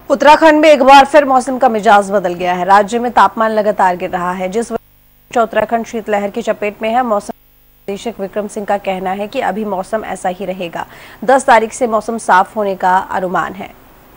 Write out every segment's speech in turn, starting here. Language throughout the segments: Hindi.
उत्तराखंड में एक बार फिर मौसम का मिजाज बदल गया है। राज्य में तापमान लगातार गिर रहा है, जिस वजह से उत्तराखंड शीतलहर की चपेट में है। मौसम निदेशक विक्रम सिंह का कहना है कि अभी मौसम ऐसा ही रहेगा। 10 तारीख से मौसम साफ होने का अनुमान है।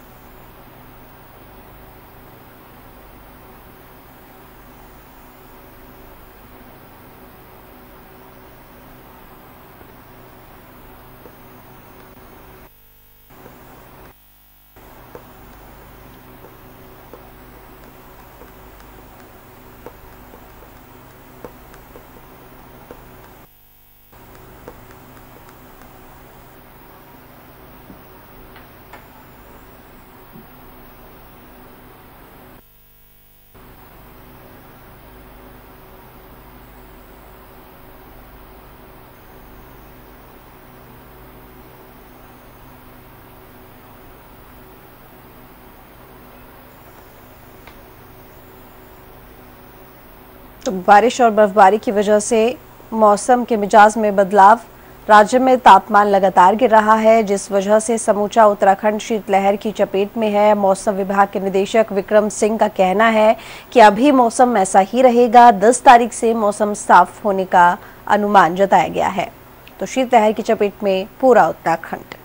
तो बारिश और बर्फबारी की वजह से मौसम के मिजाज में बदलाव। राज्य में तापमान लगातार गिर रहा है, जिस वजह से समूचा उत्तराखंड शीतलहर की चपेट में है। मौसम विभाग के निदेशक विक्रम सिंह का कहना है कि अभी मौसम ऐसा ही रहेगा। 10 तारीख से मौसम साफ होने का अनुमान जताया गया है। तो शीतलहर की चपेट में पूरा उत्तराखंड।